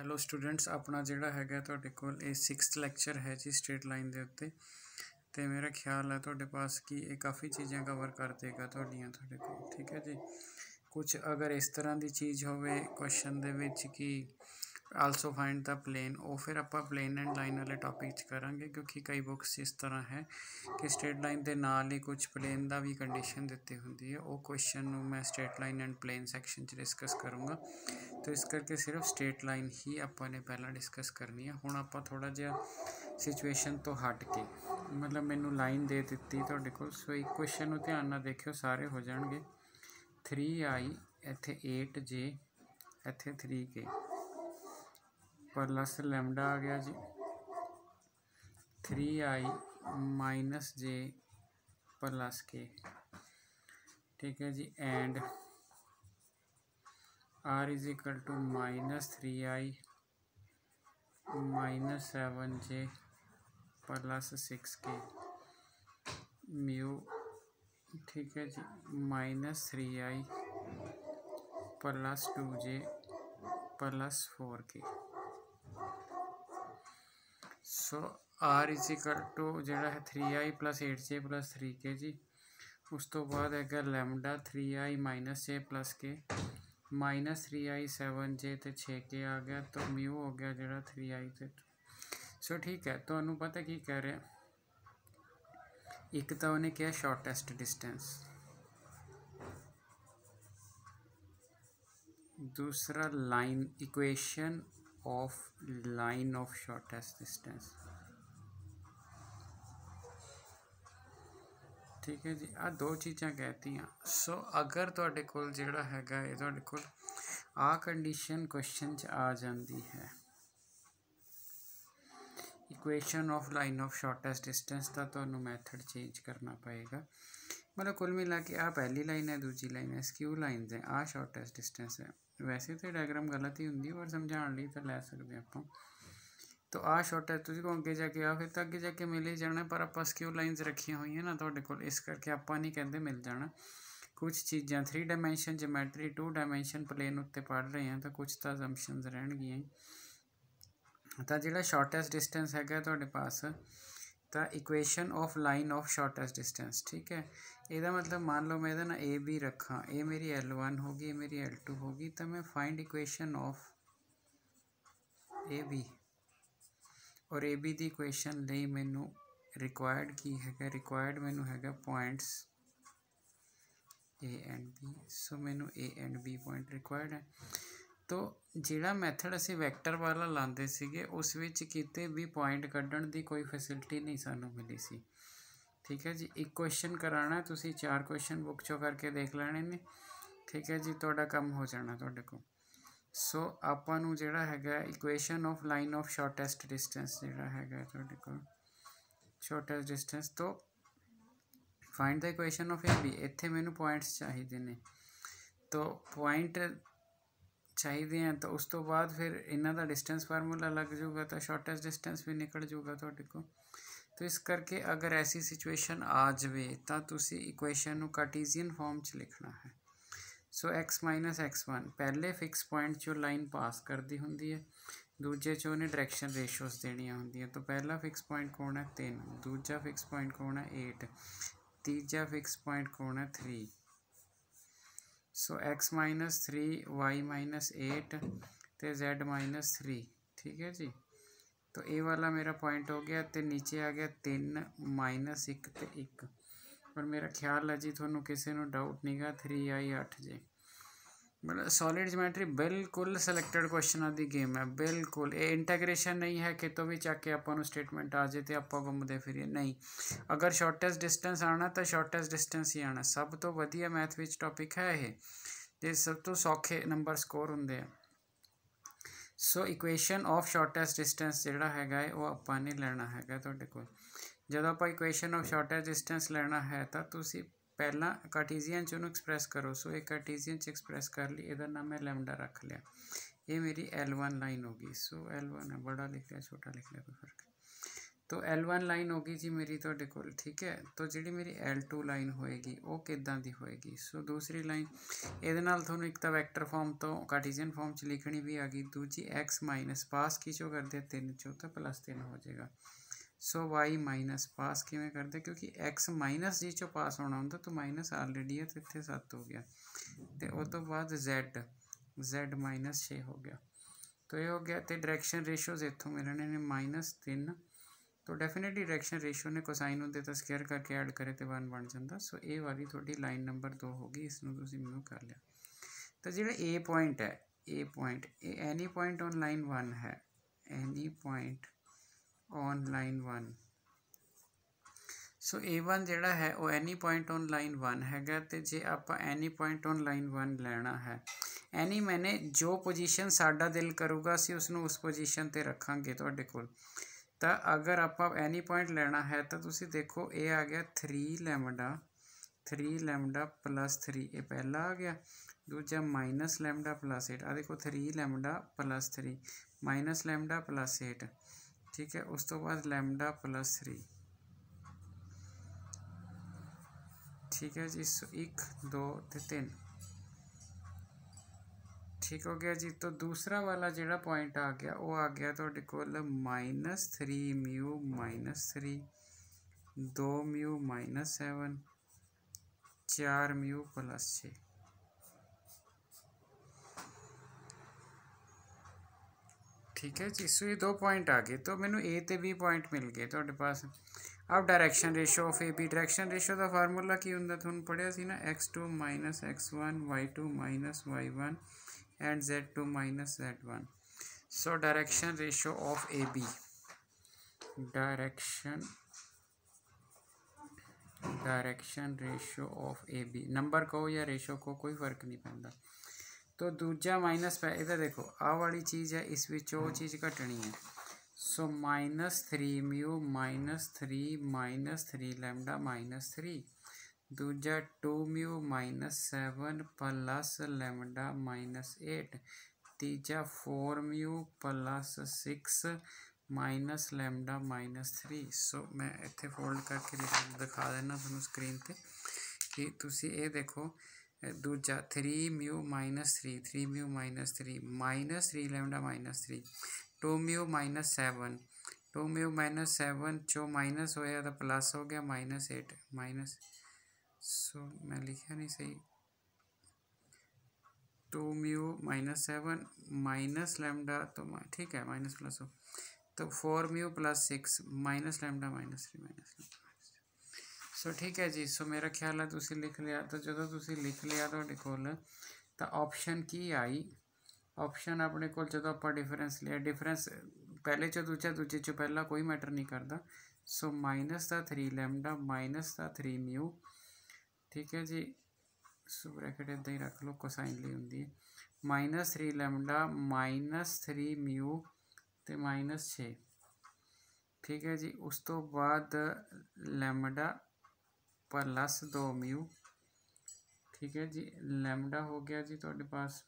Hello students, अपना जिहड़ा हैगा तुहाडे कोल ये 6th लैक्चर है जी स्ट्रेट लाइन के उत्ते। तो मेरा ख्याल है तुहाडे पास कि ये काफ़ी चीज़ें कवर कर देगा तुहाडियां तुहाडे कोल। ठीक है जी। कुछ अगर इस तरह की चीज़ होवे क्वेश्चन दे विच कि आल्सो फाइंड द प्लेन, वो फिर आप प्लेन एंड लाइन वाले टॉपिक च करांगे, क्योंकि कई बुक्स इस तरह है कि स्ट्रेट लाइन के नाल ही कुछ प्लेन का भी कंडीशन दी होंगी है। वो क्वेश्चन मैं straight line and plane section च डिस्कस करूँगा। तो इस करके सिर्फ स्ट्रेट लाइन ही आपने पहला डिस्कस करनी है। हुण आप थोड़ा जिहा सिचुएशन तो हट के, मतलब मैनू लाइन दे दी तुहाडे कोल। सो एक क्वेश्चन नूं ध्यान नाल देखियो, सारे हो जाएंगे। 3i इत्थे 8j इत्थे 3k प्लस लैमडा आ गया जी 3i minus j plus k। ठीक है जी। And r is equal to minus 3i minus 7j plus 6k mu. ठीक है जी। Minus 3i plus 2j plus 4k। So r is equal to जोड़ा है 3i plus 8j plus 3k जी। उस तो बाद है lambda 3i minus j plus k minus 3i 7j तो 6k आ गया। तो म्यू हो गया जोड़ा 3i से। सो ठीक है, तो पता की कह रहे एक तो उन्हें क्या शॉर्टेस्ट डिस्टेंस, दूसरा line equation of line of shortest distance. ठीक है जी। आ दो चीज़ां कहती हैं। सो अगर तुहाडे कोल जिहड़ा हैगा है तुहाडे कोल आ कंडीशन क्वेश्चन च आ जाती है, equation of line of shortest distance का तो मैथड चेंज करना पएगा। मतलब कुल मिला के आ पहली लाइन है, दूजी लाइन है, स्क्यू लाइन है, आ शॉर्टेस्ट डिस्टेंस है। वैसे तो डायग्राम गलत ही होंगी, पर समझाने लिए तो लै सकते आप। तो आ शॉर्टेस्ट तुझे को अगे जाके आ फिर तो अगे जाके मिल ही जाना, पर आप स्क्यू लाइनस रखिया हुई हैं ना तुहाडे कोल, इस करके आप नहीं कहते मिल जाना। कुछ चीज़ां 3 डायमेंशन जोमैट्री 2 डायमेंशन प्लेन उत्ते पढ़ रहे हैं, तो कुछ तो असम्पशनस रहणगियां। तो जिहड़ा शॉर्टेस्ट डिस्टेंस है तुहाडे पास, तो equation of line of shortest distance. ठीक है। ਇਹਦਾ मतलब मान लो मैं ना ए बी रखा, ये मेरी L1 होगी, ये मेरी L2 होगी। तो मैं find equation of A B, और ए बी की इक्वेशन ਲਈ मैनू रिक्वायर्ड की है, रिक्वायर्ड मैनू है points A and B. So मैनू A and B point required है। तो जिहड़ा मैथड असी वैक्टर वाला लाते सीगे, उस विच किते भी पॉइंट कड्ढण की कोई फैसिलिटी नहीं सानू मिली सी। ठीक है जी। एक क्वेश्चन कराना, तुसी 4 क्वेश्चन बुक चो करके देख लेने ने। ठीक है जी, तुहाडा काम हो जाना तुहाडे को। सो आपां नूं जिहड़ा हैगा equation of line of shortest distance जिहड़ा हैगा तुहाडे कोल शॉर्टेस्ट डिस्टेंस, तो find the equation of A B. इत्थे मैनू पॉइंट्स चाहिए ने, तो पॉइंट चाहिए हैं, तो उस तो बाद फिर इन्हां दा डिस्टेंस फार्मूला लग जूगा, तो शॉर्टेस्ट डिस्टेंस भी निकल जूगा तुहाडे को। तो इस करके अगर ऐसी सिचुएशन आ जाए तो तुसी इक्वेशन नूं कार्टीजियन फॉर्म च लिखना है। सो x माइनस x1 पहले फिक्स पॉइंट चो लाइन पास करती होंगी है, दूजे चो उन्हें डायरेक्शन रेशोस देनियां होंदियां। तो पहला फिक्स पॉइंट कौन है 3, दूजा फिक्स पॉइंट कौन है 8, तीजा फिक्स पॉइंट कौन है 3। So x minus 3 y minus 8 तो z माइनस 3। ठीक है जी। तो ये वाला मेरा पॉइंट हो गया, तो नीचे आ गया 3 माइनस 1 तो 1। पर मेरा ख्याल है जी थोनों किसी को डाउट नहीं गा 3i 8j। मतलब सॉलिड ज्योमेट्री बिल्कुल सिलेक्टेड क्वेश्चनों की गेम है, बिल्कुल। ये इंटैग्रेशन नहीं है कि तो भी चक के आपको स्टेटमेंट आ जाए तो आप घूमते फिरिए नहीं। अगर शॉर्टेस्ट डिस्टेंस आना तो शॉर्टेस्ट डिस्टेंस ही आना। सब तो वधिया मैथ विच टॉपिक है ये, जे सब तो सौखे नंबर स्कोर होंगे हैं। So equation of shortest distance जिहड़ा हैगा है वो आपां ने लेना है तुहाडे कोल। जदों आपां इक्वेशन ऑफ शॉर्टेस्ट डिस्टेंस लेना है तो तुसी पहला कार्टीजियन च उन्होंने एक्सप्रैस करो। सो एक कार्टीजियन च एक्सप्रैस कर ली, इहदा नाम मैं लैमडा रख लिया। ये मेरी L1 लाइन होगी। सो L1 है, बड़ा लिख लिया छोटा लिख लिया कोई फर्क नहीं। तो L1 ਲਾਈਨ ਹੋਗੀ ਜੀ ਮੇਰੀ ਤੁਹਾਡੇ ਕੋਲ, ਠੀਕ ਹੈ। तो ਜਿਹੜੀ ਮੇਰੀ L2 ਲਾਈਨ ਹੋਏਗੀ ਉਹ ਕਿੱਦਾਂ ਦੀ ਹੋਏਗੀ? ਸੋ ਦੂਸਰੀ ਲਾਈਨ ਇਹਦੇ ਨਾਲ ਤੁਹਾਨੂੰ ਇੱਕ ਤਾਂ ਵੈਕਟਰ ਫਾਰਮ ਤੋਂ ਕਾਰਟੀਜ਼ੀਅਨ ਫਾਰਮ 'ਚ ਲਿਖਣੀ ਵੀ ਆ ਗਈ, ਦੂਜੀ x ਮਾਈਨਸ ਪਾਸ ਕੀ ਚੋਂ ਕਰਦੇ 3 ਚੋਂ ਤਾਂ +3 ਹੋ ਜਾਏਗਾ। ਸੋ y ਮਾਈਨਸ ਪਾਸ ਕਿਵੇਂ ਕਰਦੇ? ਕਿਉਂਕਿ x ਮਾਈਨਸ ਜੀ ਚੋਂ ਪਾਸ ਹੋਣਾ ਹੁੰਦਾ ਤਾਂ ਮਾਈਨਸ ਆਲਰੇਡੀ ਹੈ ਤੇ ਇੱਥੇ 7 ਹੋ ਗਿਆ, ਤੇ ਉਹ ਤੋਂ ਬਾਅਦ z ਮਾਈਨਸ 6 ਹੋ ਗਿਆ। तो ये हो गया। तो डायरेक्शन रेशोज इतों मिलने ने -3, तो डेफिनेटली डायरेक्शन रेशो ने कोसाइन होंगे तो स्केयर करके ऐड करे तो 1 बन जाता। सो ये वाली थोड़ी लाइन नंबर 2 होगी, इसमें तुम म्यू कर लिया। तो जो ए पॉइंट है, A point any point on line 1 है, any point on line 1। So A1 जोड़ा है वो एनी पॉइंट ऑन लाइन 1 हैगा। तो जे आप एनी पॉइंट ऑन लाइन 1 लेना है, एनी मैंने जो पोजीशन साडा दिल करूगा असी उसनों उस पोजीशन ते रखांगे तुहाडे कोल। तो अगर आप एनी पॉइंट लेना है तो तुसी देखो ये आ गया 3 लैमडा +3, ये पहला आ गया। दूजा -λ +8, आ देखो 3 लैमडा +3 -λ +8, ठीक है। उस तो बाद लैमडा +3, ठीक है जी। 1 2 3, ठीक हो गया जी। तो दूसरा वाला जोड़ा पॉइंट आ गया वो आ गया तुहाडे कोल -3 म्यू -3, 2 म्यू -7, 4 म्यू +6, ठीक है जी। सो ये 2 पॉइंट आ गए, तो मैनू ए ते बी पॉइंट मिल गए तुहाडे पास। अब direction ratio of A B, direction ratio का फार्मूला की हुंदा तुहानू पढ़िया सी ना, x2 - x1, y2 - y1 and z2 - z1। so direction ratio of AB, direction ratio of AB, number कहो या रेशो को कोई फर्क नहीं पैंदा। तो दूजा माइनस इधर देखो आ वाली चीज़ है, इस विच वो चीज़ घटनी है। सो -3 म्यू -3 लैमडा -3, दूजा 2 म्यू -7 प्लस लैमडा -8, तीजा 4 म्यू +6 माइनस लैमडा -3। सो मैं इत्थे फोल्ड करके दिखा देना तुहानू स्क्रीन पे कि तुसी ये देखो। दूजा 3 mu -3, 3 mu -3 lambda -3, 2 mu -7, 2 mu -7 चो माइनस होया तो प्लस हो गया -8 माइनस। सो मैं लिखा नहीं सही, 2 म्यू -7 माइनस लैमडा तो ठीक है माइनस प्लस हो, तो 4 म्यू +6 माइनस लैमडा -3 सो ठीक है जी। सो मेरा ख्याल है तुसी लिख लिया। तो जो तुसी लिख लिया तुहाडे कोल तो ऑप्शन की आई, ऑप्शन अपने कोल जो आप डिफरेंस लिया, डिफरेंस पहले चो दूजा दूजे चो पहला कोई मैटर नहीं करता। सो -3 लैमडा -3 म्यू, ठीक है जी। सो ब्रैकेट इदा ही रख लो, कोसाइन ली होंगी है -3 लैमडा -3 म्यू तो -6, ठीक है जी। उस तो बाद लैमडा +2 म्यू, ठीक है जी। लैमडा हो गया जी तुहाडे पास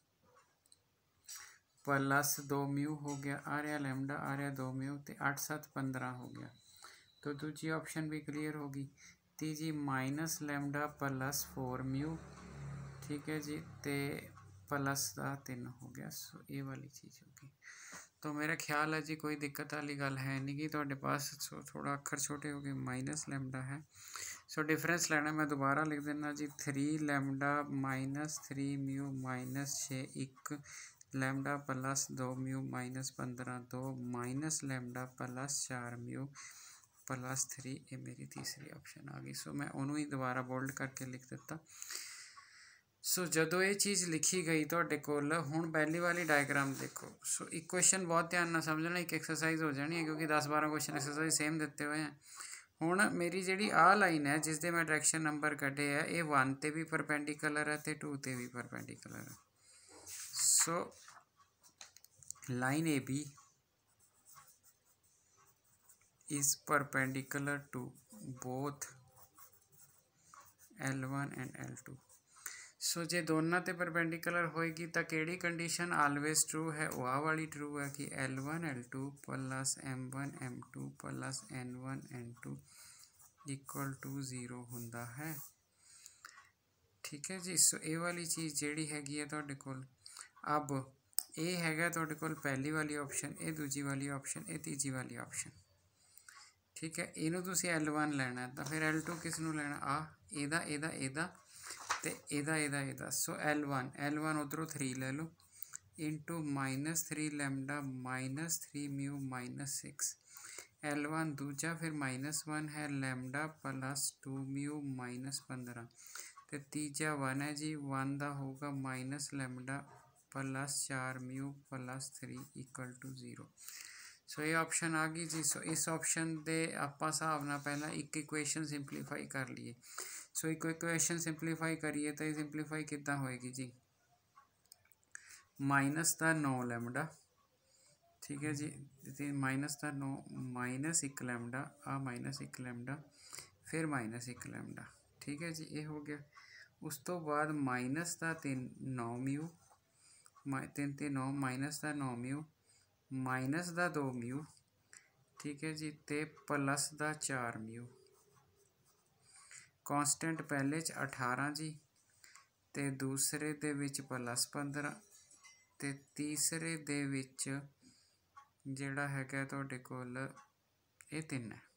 +2 म्यू हो गया, आ रहा लैमडा आ रहा 2 म्यू, तो 8 7 15 हो गया। तो दूजी ऑप्शन भी क्लीयर होगी। तीजी -λ +4 म्यू, ठीक है जी, तो +3 हो गया। सो ये वाली चीज़ होगी। तो मेरा ख्याल है जी कोई दिक्कत वाली गल है नहीं कि तुहाडे पास। सो थोड़ा अखर छोटे हो गए, -λ है। सो डिफरेंस लेना मैं दोबारा लिख देना जी, 3 lambda -3 mu -6 1 lambda +2 mu -15 2 -λ +4 mu +3, ये मेरी तीसरी ऑप्शन आ गई। सो मैं उन्होंने ही दोबारा बोल्ड करके लिख दिता। सो जदों ये चीज़ लिखी गई तुहाडे कोल, हुण पहली वाली डायग्राम देखो। सो इक्वेशन बहुत ध्यान नाल समझना, एक एक्सरसाइज हो जानी है क्योंकि 10-12 क्वेश्चन एक्सरसाइज सेम दिते हुए हैं। हुण मेरी जिहड़ी आ लाइन है जिसदे मैं डायरेक्शन नंबर कढ़े है, ये 1 ते भी परपेंडिकुलर है तो 2 ते भी परपेंडिकुलर है। So line A B is perpendicular to both L1 and L2। So जे दोनों ते परपेंडिकुलर होएगी तो केड़ी कंडीशन ऑलवेज ट्रू है, वो वाली ट्रू है कि L1 L2 plus M1 M2 plus N1 N2 equal to 0 हुंदा है। ठीक है जी। सो ये वाली चीज़ जिहड़ी हैगी है तुहाडे कोल, अब ये हैगा तुहाडे कोल पहली वाली ऑप्शन, ये दूजी वाली ऑप्शन, ये तीजी वाली ऑप्शन। ठीक है, इनू तुसी L1 लेना है तो फिर L2 किस नू लेना, एदा एदा एदा ते एदा एदा एदा। सो L1 उधरों 3 ले लो इंटू -3 लैम्डा -3 म्यू -6 L1 दूजा फिर -1 है लैम्डा प्लस 2 म्यू -15 तो तीजा 1 है जी, 1 का होगा minus lambda plus 4 mu plus 3 equal to 0। So ये ऑप्शन आ गई जी। सो इस ऑप्शन दे आपां हिसाब नाल पहला एक इक्वेशन सिंपलीफाई कर लीए। सो एक इक्वेशन सिंपलीफाई करिए तो ये सिंपलीफाई कितना होएगी जी, माइनस का 9 लैम्डा। ठीक है जी, माइनस का 9 माइनस 1 लैम्डा, माइनस 1 लैम्डा फिर माइनस 1 लैम्डा। ठीक है जी, ये हो गया। उस तो बाद माइनस का 3 9 म्यू, 3 3 9 माइनस का 9 म्यू माइनस का 2 म्यू। ठीक है जी, ते प्लस का 4 म्यू। कॉन्सटेंट पहले 18 जी, ते दूसरे दे विच प्लस 15 ते तीसरे दे विच जिहड़ा हैगा तुहाडे कोल ये 3 है।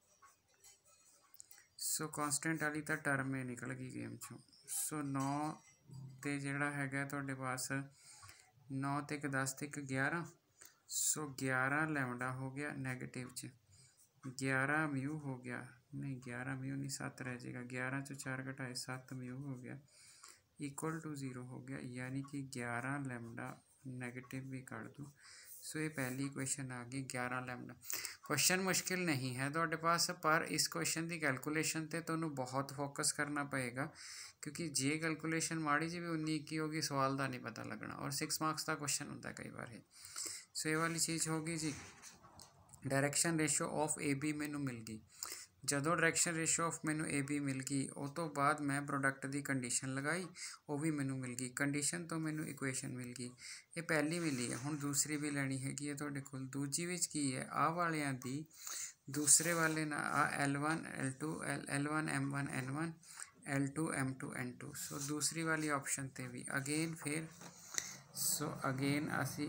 सो कॉन्सटेंट वाली तो टर्म ही निकल गई गेम चों। सो 9 ते जिहड़ा हैगा तुहाडे पास 9 ते 1 10 ते 1 11। सो 11 लैम्डा हो गया नैगेटिव च, 11 म्यू हो गया, नहीं 11 म्यू नहीं 7 रह जाएगा, 11 चो 4 घटाए 7 म्यू हो गया इक्वल टू 0 हो गया, यानी कि 11 लैम्डा नैगेटिव भी कर दूँ। सो ये पहली इक्वेशन आ गई 11 लैम्डा। क्वेश्चन मुश्किल नहीं है तुहाडे पास, पर इस क्वेश्चन की कैलकुलेशन ते तुहानू बहुत फोकस करना पएगा, क्योंकि जे कैलकुलेशन माड़ी जी भी 19-21 होगी सवाल का नहीं पता लगना, और 6 मार्क्स का क्वेश्चन होता है कई बार है। सो ये वाली चीज़ होगी जी। Direction ratio of A B मैनू मिल गई। जदों डायरैक्शन रेशो ऑफ मैनू ए बी मिल गई, उस तो बाद मैं प्रोडक्ट की कंडीशन लगाई, वो भी मैनू मिल गई। कंडीशन तो मैनू इक्वेशन मिल गई, ये पहली मिली है। हुण दूसरी भी लैनी हैगी है तुहाडे कोल। दूजी विच की है, वालियां दी दूसरे वाले ना L1 L2 L1 M1 N1 L2 M2 N2। सो दूसरी वाली ऑप्शन ते भी अगेन फिर सो अगेन असी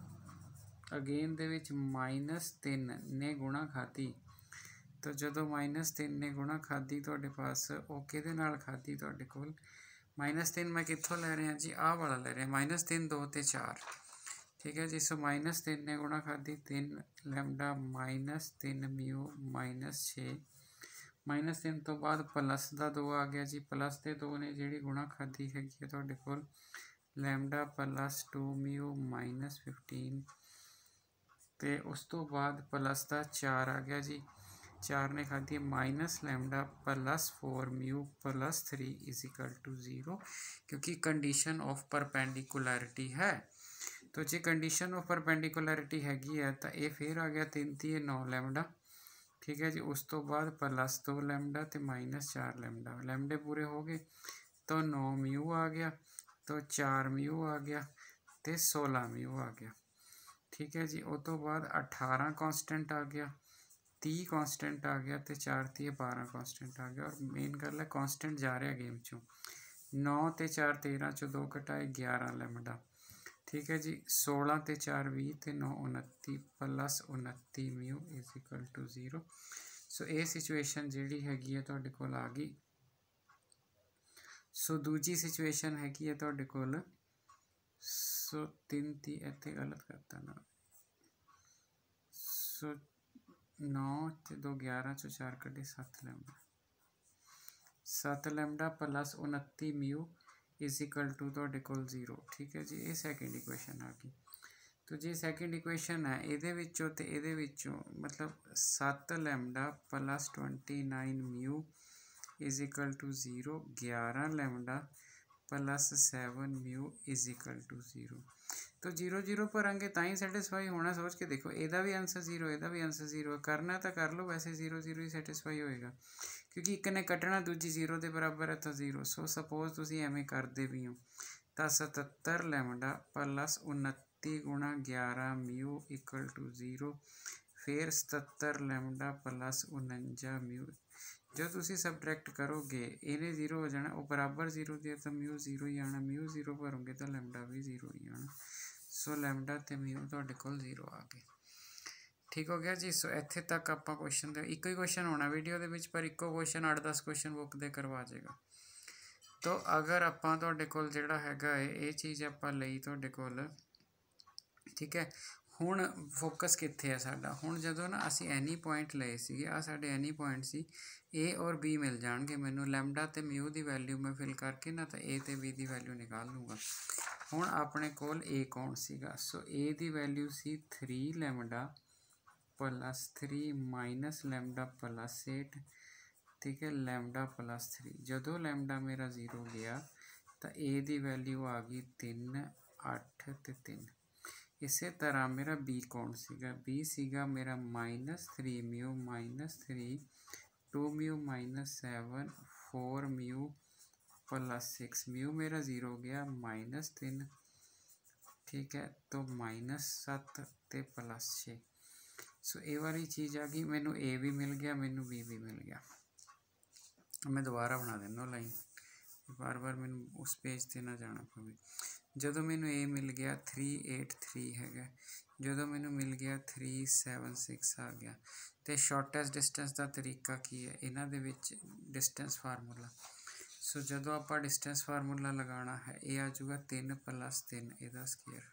अगेन दे विच -3 ने गुणा खाधी, तो जदों -3 ने गुणा खाधी तुहाडे पास वो किहदे नाल खाधी तुहाडे कोल, -3 मैं कित्थों लै रहा जी, वाला लै रहा -3 2 ते 4। ठीक है जी। सो -3 ने गुणा खाधी 3 लैम्डा -3 म्यू -6 -3 तो बाद प्लस का 2 आ गया जी, प्लस के 2 ने जिहड़ी गुणा खाधी हैगी है तुहाडे कोल लैम्डा प्लस 2 म्यू -15 ते उस तो बाद प्लस का 4 आ गया जी, 4 ने खाधी minus lambda plus 4 mu plus 3 is equal to 0, क्योंकि कंडीशन ऑफ परपेंडिकुलरिटी है। तो जो कंडीशन ऑफ परपेंडिकुलरिटी हैगी है तो ये फिर आ गया 3 3 9 लैम्डा। ठीक है जी। उस तो बाद प्लस 2 लैम्डा तो -4 लैम्डा, लैम्डे पूरे हो गए तो 9 म्यू आ गया, तो 4 म्यू आ गया तो 16 म्यू आ गया। ठीक है जी। उस तो बाद 18 कॉन्सटेंट आ गया, 30 कॉन्सटेंट आ गया तो 4 3 12 कॉन्सटेंट आ गया। और मेन गल है कॉन्सटेंट जा रहा गेम चों, 9 ते 4 13 चो 2 घटाए 11 लैम्डा। ठीक है जी। 16 ते 4 20 ते 9 29 plus 29 mu is equal to 0। So ये सिचुएशन जिहड़ी हैगी है तुहाडे कोल आ गई। सो दूजी सिचुएशन हैगी है तुहाडे कोल, सो 3 ती इत्थे गलत करता ना, सो 9 ते 2 11 चो 4 कटे 7 lambda, 7 lambda plus 29 mu is equal to तुहाडे कोल 0। ठीक है जी। ये सैकेंड इक्वेशन आ गई। तो जी सैकेंड इक्वेशन है ये विचों ते ये विचों, मतलब 7 lambda plus 29 mu is equal to 0, 11 lambda +7 mu is equal to 0। तो 0 0 भरांगे तो ही सैटिस्फाई होना। सोच के देखो, यदा भी आंसर 0, यदा भी आंसर 0, करना तो कर लो, वैसे 0 0 ही सैटिस्फाई होएगा क्योंकि एक ने कटना, दूजी 0 के बराबर है तो 0। सो सपोज तुम एवें करते भी हो तो 77 लैमडा + 29 गुणा 11 म्यू इक्वल टू 0, फिर 77 लैमडा + 49 म्यू। जो तुम सबट्रैक्ट करोगे इन्हें 0 हो जाना, वो बराबर 0 दिया तो म्यू 0 ही आना, म्यू 0 भरोगे तो लैमडा भी 0 ही आना। सो लैमडा तो म्यू तुहाडे कोल 0 आ गए। ठीक हो गया जी। सो इत्थे तक आपां क्वेश्चन दे एक ही क्वेश्चन होना वीडियो दे विच, पर इक्को क्वेश्चन 8-10 क्वेश्चन बुक दे करवा जाएगा। तो अगर आपां तुहाडे कोल जिहड़ा हैगा ये चीज़ आपां लई तुहाडे कोल, ठीक है। हुण फोकस कित्थे है साडा, हुण जदों ना असीं एनी पॉइंट लए सीगे, आ साडे एनी पॉइंट सी, ए और बी मिल जाएंगे मैनू, लैमडा ते म्यू की वैल्यू मैं फिल करके ना तो ए ते बी की वैल्यू निकाल लूँगा। हुण अपने कोल ए कौन सीगा, सो ए की वैल्यू सी 3 लैमडा +3 माइनस लैमडा +8, ठीक है, लैमडा +3। जदों लैमडा मेरा 0 गया तो ए की वैल्यू आ गई 3 8 ते 3। इसे तरह मेरा बी कौन सीगा, बी सीगा मेरा -3 म्यू -3 2 म्यू -7 4 म्यू +6। म्यू मेरा 0 गया -3, ठीक है, तो -7 ते +6। सो ये वाली चीज़ आ गई, मैनू ए भी मिल गया, मैनू बी भी मिल गया। मैं दोबारा बना देना लाइन, बार बार मैनू उस पेज पर ना जाना पवे। जदों मैनू ए मिल गया 383 है, जदों मैनू मिल गया 376 आ गया। तो शॉर्टेस्ट डिस्टेंस का तरीका की है, इन्हां दे विच डिस्टेंस फार्मूला। सो जदों आप डिस्टेंस फार्मूला लगाना है, ये आ जाऊगा 3 + 3 ਇਹਦਾ square,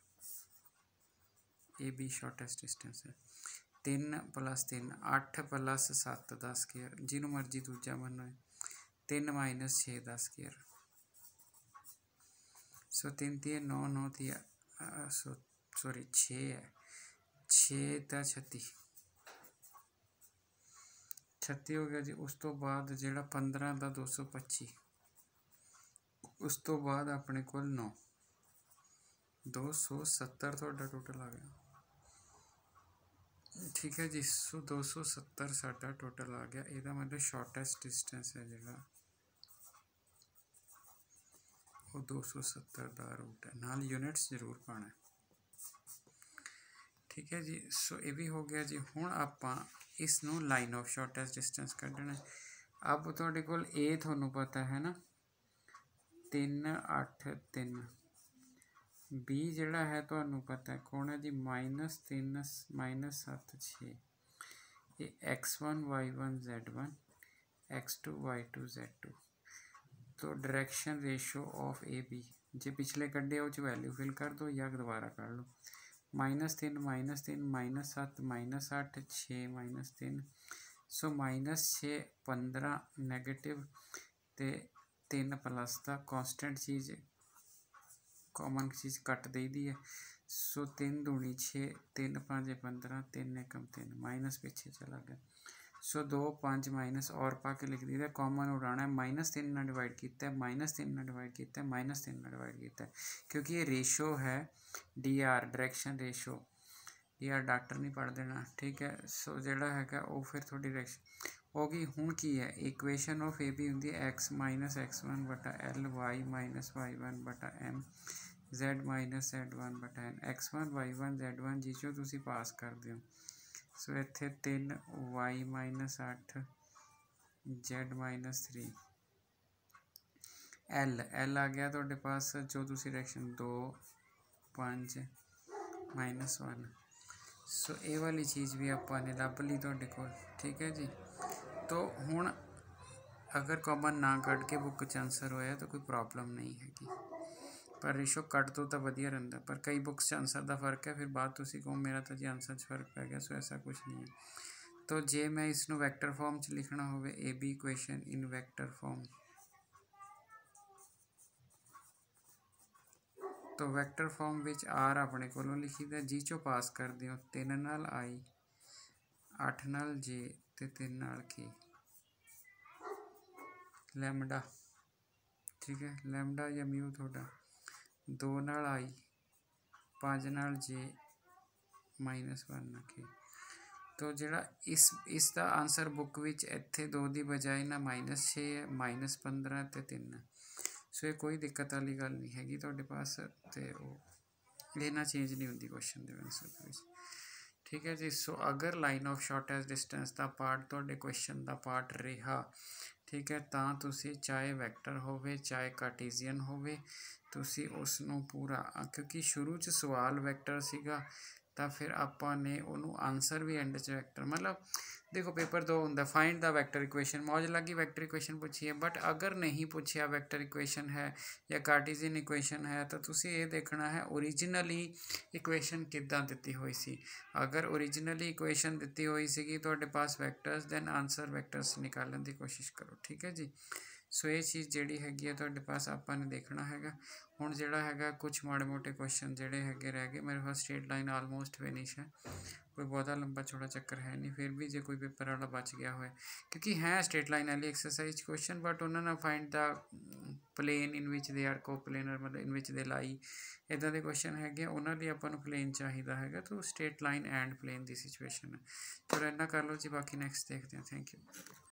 A B shortest distance है। 3 + 3 8 + 7 का स्केयर, जिन्हों मर्जी दूजा मनो, 3 - 6 का स्केयर। सो 3 3 9 9 थी, सॉरी 6 है, 6 ता 36 हो गया जी। उस तो बाद जिहड़ा 15 का 225, उस तो बाद अपने को 9 270 तुहाडा टोटल आ गया, ठीक है जी। सो 270 साडा टोटल आ गया। ਇਹਦਾ मतलब शॉर्टेस्ट डिस्टेंस है जिहड़ा वो 270 का रूट है, नाल यूनिट्स जरूर पाना, ठीक है जी। सो ये भी हो गया जी। हुण आपां इसनूं लाइन ऑफ शॉर्टेस्ट डिस्टेंस कढ़ना। अब तुहाडे कोल ए तुहानूं पता है ना 3 8 3, बी जिहड़ा है तुहानूं पता है कौन है जी -3 -7 6। ये x1 y1 z1 x2 y2 z2। तो direction ratio of A B जे पिछले कड्ढे उस वैल्यू फिल कर दो या दोबारा कर लो। -3 -3 -7 -8 6 -3, सो -6 15 नैगेटिव ते 3 प्लस का कॉन्स्टेंट चीज़, कॉमन चीज़ कट दी दी है। सो 3 दूनी 6 3 5 15 3 1 3 माइनस पीछे चला गया। सो 2 5 माइनस और पा के लिख दी है, कॉमन उड़ाना है, -3 ने डिवाइड किया, -3 ने डिवाइड किया, -3 ने डिवाइड किया, क्योंकि ये रेशो है DR direction ratio. DR doctor नहीं पढ़ देना, ठीक है। सो जिहड़ा हैगा वो फिर थोड़ी डायरेक्शन होगी। हुण की है इक्वेशन ऑफ ए बी होंगी x - x1 बटा L y - y1 बटा M z - z1 बटा N x1 y1 z1 जिसों तुसी पास कर दो। सो इत्थे 3 y - 8 z - 3 L आ गया तुहाडे पास, जो तुसी डायरेक्शन 2 5 -1। सो ये वाली चीज़ भी आपां ने लभ ली तुहाडे कोल, ठीक है जी। तो हुण अगर कॉमन ना कट के बुक च आंसर होया तो कोई प्रॉब्लम नहीं हैगी, पर रेशो कट दो तो वधिया रहिंदा। पर कई बुक्स आंसर का फर्क है, फिर बाद तुसी कहो मेरा तो जी आंसर फर्क पै गया। सो ऐसा कुछ नहीं है। तो जे मैं इसनूं वैक्टर फॉर्म च लिखना होवे A B equation in vector form, तो वैक्टर फॉर्म विच R अपने कोलों लिखी दा, जी चो पास कर दिओ 3 नाल I 8 नाल J ते 3 नाल K लैमडा ठीक है। लैम्डा या म्यू थोड़ा 2 नाल आई 5 नाल जे -1 के तो जोड़ा इसका आंसर बुक विच इत्थे 2 की बजाय ना -6 है -15 ते 3 है। सो ये कोई दिक्कत वाली गल नहीं हैगी तुहाडे पास ते ये ना चेंज नहीं होंदी क्वेश्चन के आंसर। ठीक है जी। सो अगर लाइन ऑफ शॉर्टेस्ट डिस्टेंस का पार्ट तुहाडे क्वेश्चन का पार्ट रहा, ठीक है, तो तुसी चाहे वैक्टर होवे चाहे कार्टेशियन होवे तुसी उसनों पूरा, क्योंकि शुरू च सवाल वैक्टर सीगा तो फिर आपने उन्होंने आंसर भी एंड च वैक्टर, मतलब देखो पेपर 2 होंगे फाइंड द वैक्टर इक्वेशन, मौज लगी वैक्टर इक्वेशन पूछी है, बट अगर नहीं पूछा वैक्टर इक्वेशन है या कार्टेशियन इक्वेशन है तो तुसी ये देखना है ओरिजिनली इक्वेशन किद्दां दिती हुई सी। अगर ओरिजिनली इक्वेशन दिती हुई सी तुहाडे पास वैक्टर्स, दैन आंसर वैक्टर्स निकालने की कोशिश करो। ठीक है जी। सो ये चीज़ जी हैगी तुहाडे पास आपने देखना हैगा। हुण जिहड़ा हैगा कुछ माड़े मोटे क्वेश्चन जिहड़े हैगे रह गए। मेरे पास स्ट्रेट लाइन आलमोस्ट फिनिश है, कोई बहुता लंबा चौड़ा चक्कर है नहीं, फिर भी जो कोई पेपर वाला बच गया हो, क्योंकि है स्ट्रेट लाइन वाली एक्सरसाइज क्वेश्चन, बट उन्होंने find the plane in which they are coplanar, मतलब इन विच दे लाई, इदा के क्वेश्चन है उन्होंने अपन प्लेन चाहिए है, तो स्ट्रेट लाइन एंड प्लेन की सिचुएशन है। चलो इन्ना कर लो जी, बाकी नैक्सट देखते हैं। Thank you.